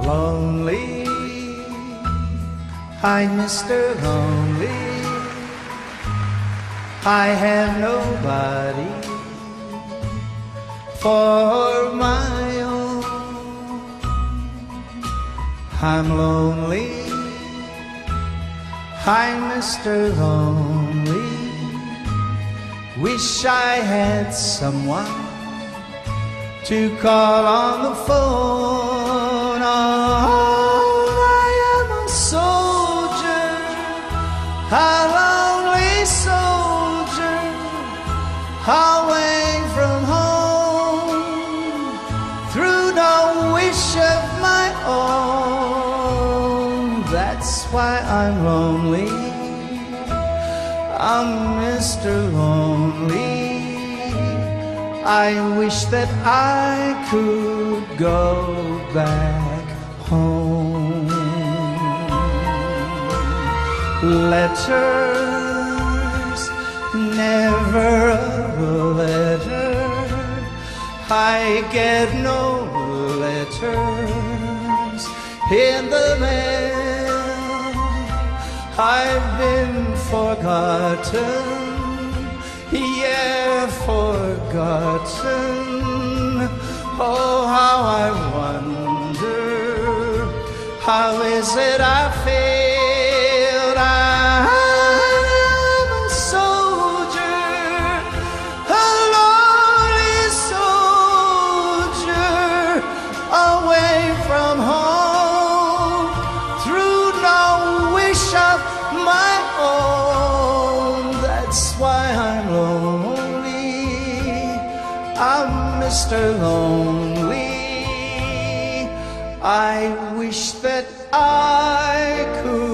lonely. I'm Mr. Lonely. I have nobody for my own. I'm lonely. I'm Mr. Lonely. Wish I had someone to call on the phone. Oh, I am a soldier, a lonely soldier, away from home, through no wish of my own. That's why I'm lonely. I'm Mr. Lonely. I wish that I could go back home. Letters, never a letter. I get no letters in the mail. I've been forgotten, yeah, forgotten. Oh, how I wonder, how is it I failed? I'm a soldier, a lonely soldier, away from home, through no wish of my own. That's why I'm lonely. I'm Mr. Lonely. I wish that I could